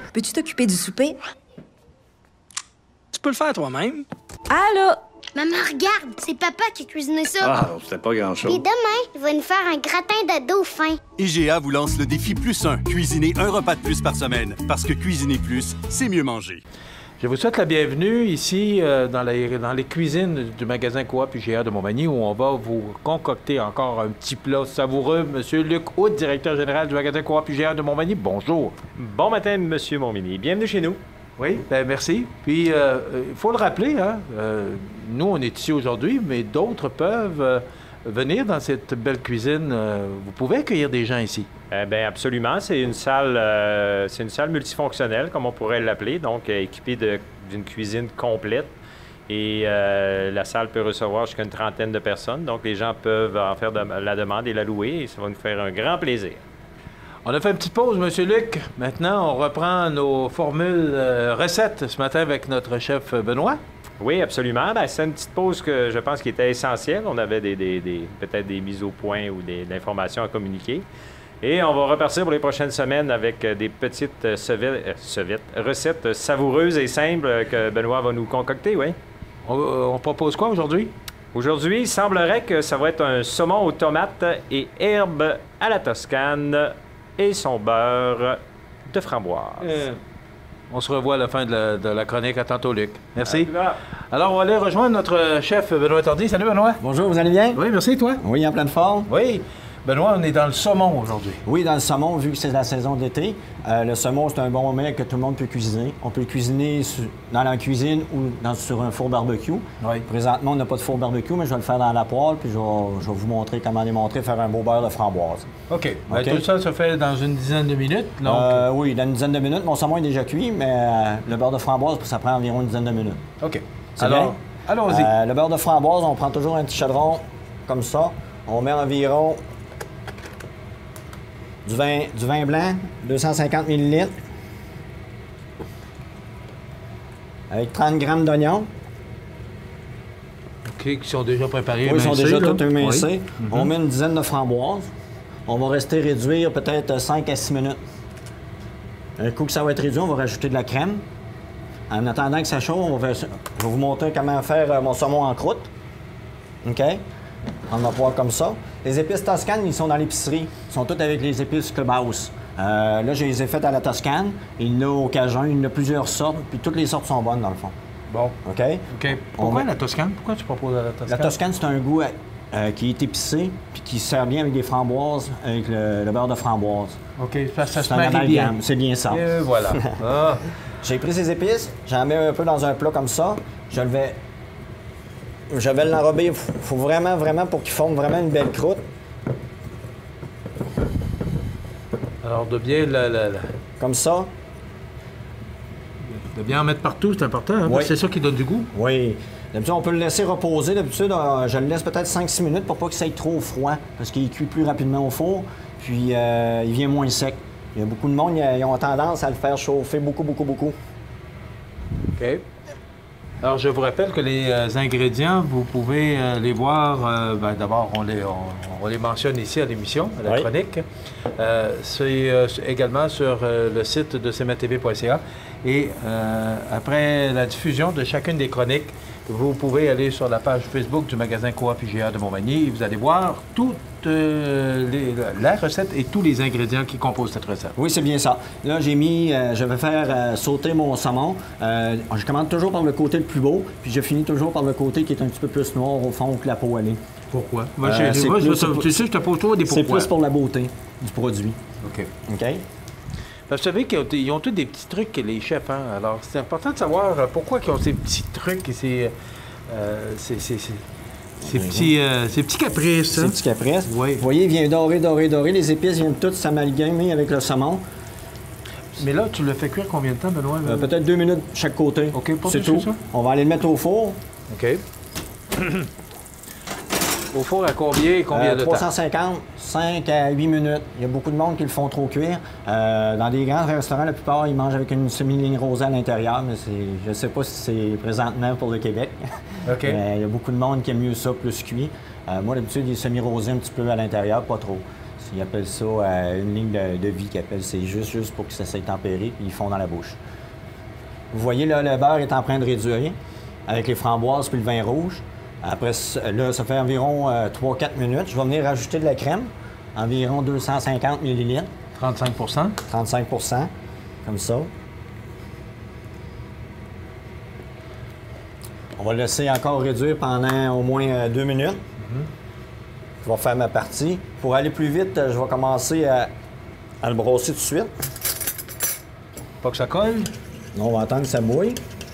Peux-tu t'occuper du souper? Tu peux le faire toi-même. Allô? Maman, regarde, c'est papa qui a cuisiné ça. Ah, c'était pas grand-chose. Et demain, il va nous faire un gratin de dauphin. IGA vous lance le défi +1. Cuisiner un repas de plus par semaine. Parce que cuisiner plus, c'est mieux manger. Je vous souhaite la bienvenue ici dans les cuisines du magasin Coop IGA de Montmagny où on va vous concocter encore un petit plat savoureux. Monsieur Luc Hood, directeur général du magasin Coop IGA de Montmagny, bonjour. Bon matin, Monsieur Montmagny. Bienvenue chez nous. Oui, bien merci. Puis, il faut le rappeler, hein, nous, on est ici aujourd'hui, mais d'autres peuvent venir dans cette belle cuisine. Vous pouvez accueillir des gens ici. Bien, absolument. C'est une salle multifonctionnelle, comme on pourrait l'appeler, donc équipée d'une cuisine complète. Et la salle peut recevoir jusqu'à une trentaine de personnes. Donc, les gens peuvent en faire la demande et la louer. Et ça va nous faire un grand plaisir. On a fait une petite pause, M. Luc. Maintenant, on reprend nos formules recettes ce matin avec notre chef Benoît. Oui, absolument. Bien, c'est une petite pause que je pense qui était essentielle. On avait peut-être des mises au point ou de l'information à communiquer. Et on va repartir pour les prochaines semaines avec des petites recettes savoureuses et simples que Benoît va nous concocter, oui. On propose quoi aujourd'hui? Aujourd'hui, il semblerait que ça va être un saumon aux tomates et herbes à la Toscane et son beurre de framboise. On se revoit à la fin de la chronique. À tantôt, Luc. Merci. Alors, on va aller rejoindre notre chef Benoît Tardy. Salut, Benoît. Bonjour, vous allez bien? Oui, merci, toi? Oui, en pleine forme. Oui. Benoît, on est dans le saumon aujourd'hui. Oui, dans le saumon, vu que c'est la saison d'été. Le saumon, c'est un bon mets que tout le monde peut cuisiner. On peut le cuisiner dans la cuisine ou sur un four barbecue. Oui. Présentement, on n'a pas de four barbecue, mais je vais le faire dans la poêle, puis je vais vous montrer comment démontrer faire un beau beurre de framboise. OK. Bien, tout ça se fait dans une dizaine de minutes. Donc... oui, dans une dizaine de minutes. Mon saumon est déjà cuit, mais le beurre de framboise, ça prend environ une dizaine de minutes. OK. Alors, allons-y. Le beurre de framboise, on prend toujours un petit chaudron comme ça. On met environ du vin blanc, 250 ml, avec 30 grammes d'oignons. OK, qui sont déjà préparés. Oui, ils sont déjà tout émincés. Oui. On met une dizaine de framboises. On va rester réduire peut-être 5 à 6 minutes. Un coup que ça va être réduit, on va rajouter de la crème. En attendant que ça chauffe, je vais vous montrer comment faire mon saumon en croûte. OK? On va pouvoir comme ça. Les épices Toscane, ils sont dans l'épicerie. Ils sont toutes avec les épices Clubhouse. Là, je les ai faites à la Toscane. Il y en a au Cajun. Il y en a plusieurs sortes. Puis toutes les sortes sont bonnes, dans le fond. Bon. OK? OK. Pourquoi la Toscane? Pourquoi tu proposes la Toscane? La Toscane, c'est un goût qui est épicé puis qui sert bien avec des framboises, avec le beurre de framboise. OK. Ça se un marie bien. C'est bien ça. Et voilà. Ah. J'ai pris ces épices. J'en mets un peu dans un plat comme ça. Je vais l'enrober. Il faut vraiment, pour qu'il forme vraiment une belle croûte. Alors, de bien Comme ça. De bien en mettre partout, c'est important. Hein? Oui. C'est ça qui donne du goût. Oui. D'habitude, on peut le laisser reposer. D'habitude, je le laisse peut-être 5-6 minutes pour pas que ça aille trop froid. Parce qu'il cuit plus rapidement au four. Puis, il vient moins sec. Il y a beaucoup de monde, ils ont tendance à le faire chauffer beaucoup. OK. Alors, je vous rappelle que les ingrédients, vous pouvez les voir. D'abord, on les mentionne ici à l'émission, à la chronique. C'est également sur le site de cmtv.ca. Et après la diffusion de chacune des chroniques, vous pouvez aller sur la page Facebook du magasin Coop IGA de Montmagny et vous allez voir toute la recette et tous les ingrédients qui composent cette recette. Oui, c'est bien ça. Là, je vais faire sauter mon saumon. Je commence toujours par le côté le plus beau, puis je finis toujours par le côté qui est un petit peu plus noir au fond que la peau allée. Pourquoi? Tu sais, je te pose toujours des pourquoi. C'est plus pour la beauté du produit. OK. OK? Vous savez qu'ils ont tous des petits trucs, les chefs. Hein? Alors, c'est important de savoir pourquoi ils ont ces petits trucs et ces petits caprices. Ces petits caprices. Oui. Vous voyez, il vient dorer. Les épices viennent toutes s'amalgamer avec le saumon. Mais là, tu le fais cuire combien de temps, Benoît? Peut-être 2 minutes chaque côté. OK, c'est tout. Ça? On va aller le mettre au four. OK. Au four à combien de 350, temps? 5 à 8 minutes. Il y a beaucoup de monde qui le font trop cuire. Dans des grands restaurants, la plupart, ils mangent avec une semi-ligne rosée à l'intérieur, mais je ne sais pas si c'est présentement pour le Québec. OK. Il y a beaucoup de monde qui aime mieux ça, plus cuit. Moi, d'habitude, il est semi-rosé un petit peu à l'intérieur, pas trop. Ils appellent ça une ligne de vie qu'ils appellent. C'est juste pour que ça s'aille tempéré, puis ils font dans la bouche. Vous voyez, là, le beurre est en train de réduire avec les framboises puis le vin rouge. Après, là, ça fait environ 3-4 minutes. Je vais venir rajouter de la crème, environ 250 ml. 35 35 comme ça. On va le laisser encore réduire pendant au moins 2 minutes. Je vais faire ma partie. Pour aller plus vite, je vais commencer à le brosser tout de suite. Pas que ça colle. On va attendre que ça mouille.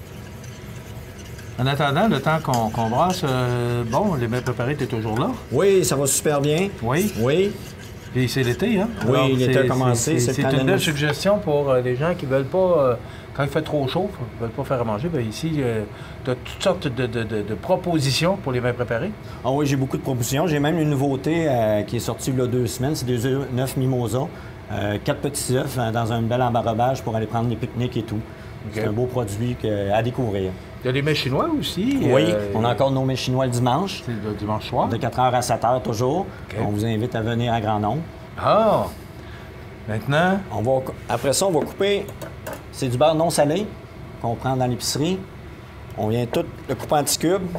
En attendant, le temps qu'on brasse, bon, les mets préparés, t'es toujours là? Oui, ça va super bien. Oui. Oui. Puis c'est l'été, hein? Oui, Alors, l'été a commencé. C'est le temps une de belle nous- suggestion pour les gens qui veulent pas, quand il fait trop chaud, ils veulent pas faire à manger. Bien ici, tu as toutes sortes de propositions pour les vins préparés. Ah oui, j'ai beaucoup de propositions. J'ai même une nouveauté qui est sortie il y a 2 semaines. C'est des œufs 9 mimosa. 4 petits œufs dans un bel embarrobage pour aller prendre des pique-niques et tout. C'est un beau produit à découvrir. Il y a les mets chinois aussi. Oui, on a encore nos mets chinois le dimanche, C'est le dimanche soir. de 4h à 7h toujours. OK. On vous invite à venir à grand nombre. Ah! Maintenant, Après ça, on va couper. C'est du beurre non salé qu'on prend dans l'épicerie. On vient tout le couper en petits cubes.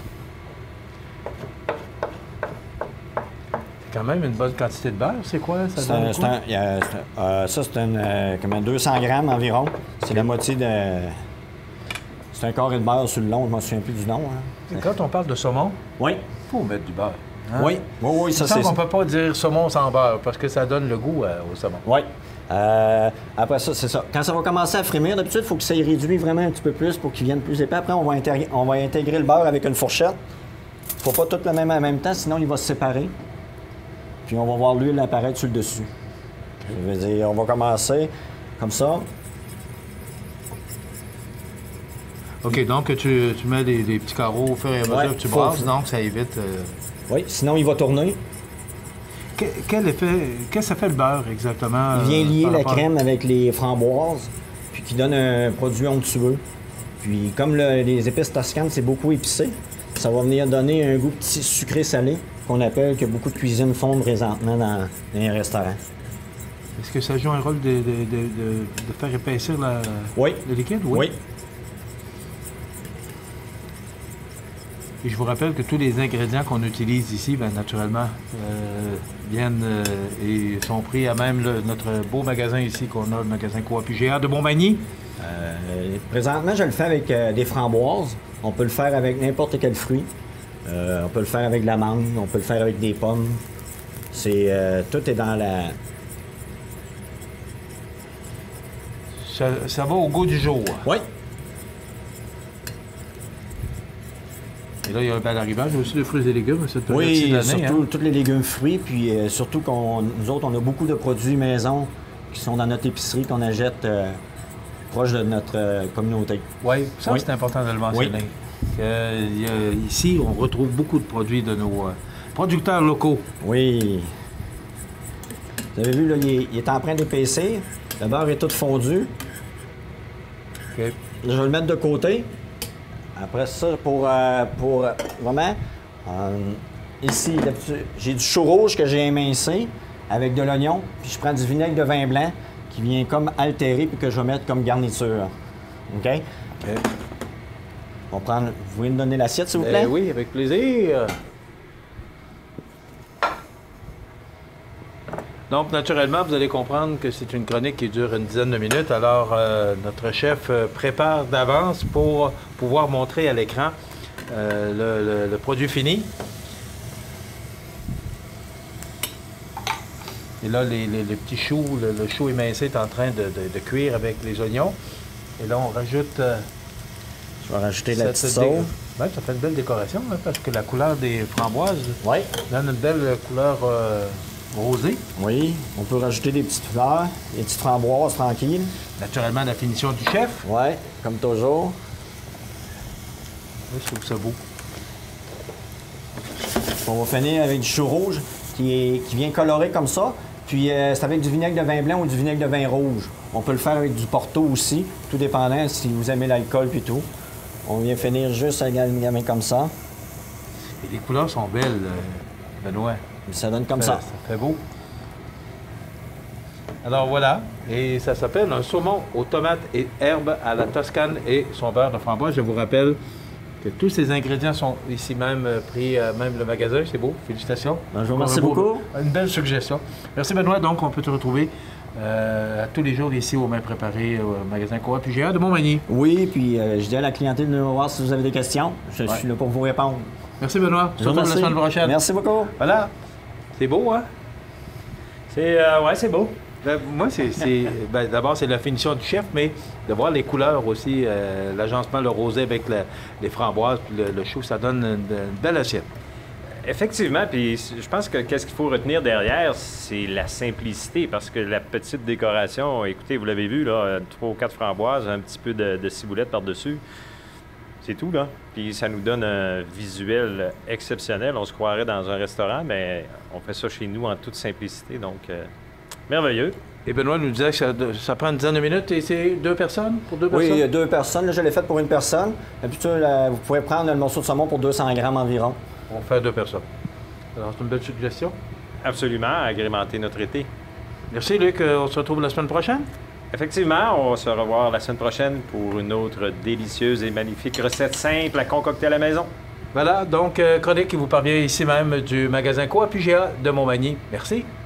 c'est quand même une bonne quantité de beurre. C'est quoi? Ça C'est donne un- quoi? ça, c'est comme 200 grammes environ. C'est la moitié de... C'est un carré de beurre sur le long. Je ne me souviens plus du nom. Hein. Quand on parle de saumon, Oui. il faut mettre du beurre. hein? Oui. Oui, ça, Ça, c'est... on ne peut pas dire saumon sans beurre parce que ça donne le goût au saumon. Oui. Après ça, c'est ça. Quand ça va commencer à frémir, d'habitude, il faut que ça y réduise vraiment un petit peu plus pour qu'il vienne plus épais. Après, on va intégrer le beurre avec une fourchette. Il ne faut pas tout le même en même temps, sinon il va se séparer. Puis on va voir l'huile apparaître sur le dessus. Je veux dire, on va commencer comme ça. OK, donc tu mets des petits carreaux au fur et à mesure Ouais, que tu faut- brasses, donc ça évite... Oui, sinon il va tourner. Quel effet... Qu'est-ce que ça fait le beurre exactement? Il vient lier par la rapport- crème avec les framboises, puis qui donne un produit onctueux. Puis comme les épices toscanes, c'est beaucoup épicé, ça va venir donner un goût petit sucré-salé qu'on appelle, que beaucoup de cuisines font présentement dans les restaurants. Est-ce que ça joue un rôle de faire épaissir Oui. le liquide? Oui. Et je vous rappelle que tous les ingrédients qu'on utilise ici, bien, naturellement, viennent et sont pris à même notre beau magasin ici qu'on a, le magasin Coop IGA de Montmagny. Présentement, je le fais avec des framboises. On peut le faire avec n'importe quel fruit. On peut le faire avec de la mangue, on peut le faire avec des pommes. Tout est dans la... Ça va au goût du jour. Oui. Et là, il y a un bel arrivage. Il y a aussi de fruits et légumes cette période Oui, de l'année. surtout tous les légumes fruits, puis surtout nous autres, on a beaucoup de produits maison qui sont dans notre épicerie qu'on achète proche de notre communauté. Oui, ça, Oui. c'est important de le mentionner. Ici, on retrouve beaucoup de produits de nos producteurs locaux. Oui. Vous avez vu, là, il est en train d'épaissir. Le beurre est tout fondu. OK. Là, je vais le mettre de côté. Après ça, pour vraiment, ici, j'ai du chou rouge que j'ai émincé avec de l'oignon, puis je prends du vinaigre de vin blanc qui vient comme altérer puis que je vais mettre comme garniture. OK? On prend, vous voulez me donner l'assiette, s'il vous plaît? Oui, avec plaisir. Donc, naturellement, vous allez comprendre que c'est une chronique qui dure une dizaine de minutes. Alors, notre chef prépare d'avance pour pouvoir montrer à l'écran le produit fini. Et là, les petits choux, le chou émincé est en train de cuire avec les oignons. Et là, on rajoute... Je vais rajouter la petite dé- sauce. Ouais, ça fait une belle décoration, hein, parce que la couleur des framboises Oui. donne une belle couleur rosée. Oui. On peut rajouter des petites fleurs, des petites framboises tranquilles. Naturellement, la finition du chef. Oui, comme toujours. Oui, je trouve ça beau. On va finir avec du chou rouge qui vient colorer comme ça. Puis c'est avec du vinaigre de vin blanc ou du vinaigre de vin rouge. On peut le faire avec du porto aussi, tout dépendant si vous aimez l'alcool puis tout. On vient finir juste avec la gamin comme ça. Et les couleurs sont belles, Benoît. Ça donne comme ça. Ça fait beau. Alors voilà, et ça s'appelle un saumon aux tomates et herbes à la Toscane et son beurre de framboise. Je vous rappelle que tous ces ingrédients sont ici même pris, même le magasin. C'est beau, félicitations. Bonjour, merci beaucoup. Une belle suggestion. Merci Benoît, donc on peut te retrouver tous les jours ici au Mains Préparées, au magasin Coop IGA de Montmagny. Oui, puis je dis à la clientèle de nous voir si vous avez des questions. Je suis là pour vous répondre. Merci Benoît, on se retrouve la semaine prochaine. Merci beaucoup. Voilà, c'est beau, hein? Ouais, c'est beau. Ben, moi, d'abord, c'est la finition du chef, mais de voir les couleurs aussi, l'agencement, le rosé avec les framboises, puis le chou, ça donne une belle assiette. Effectivement, puis je pense que qu'est-ce qu'il faut retenir derrière, c'est la simplicité, parce que la petite décoration, écoutez, vous l'avez vu, là, 3 ou 4 framboises, un petit peu de ciboulette par-dessus, c'est tout, là. Puis ça nous donne un visuel exceptionnel. On se croirait dans un restaurant, mais on fait ça chez nous en toute simplicité, donc merveilleux. Et Benoît nous disait que ça prend une dizaine de minutes et c'est 2 personnes pour 2 personnes? Oui, il y a 2 personnes. Là, je l'ai fait pour une personne. Et puis, vous pouvez prendre le morceau de saumon pour 200 grammes environ. On fait 2 personnes. Alors, c'est une belle suggestion. Absolument, agrémenter notre été. Merci, Luc. On se retrouve la semaine prochaine. Effectivement, on va se revoir la semaine prochaine pour une autre délicieuse et magnifique recette simple à concocter à la maison. Voilà, donc, chronique qui vous parvient ici même du magasin Coop IGA de Montmagny. Merci.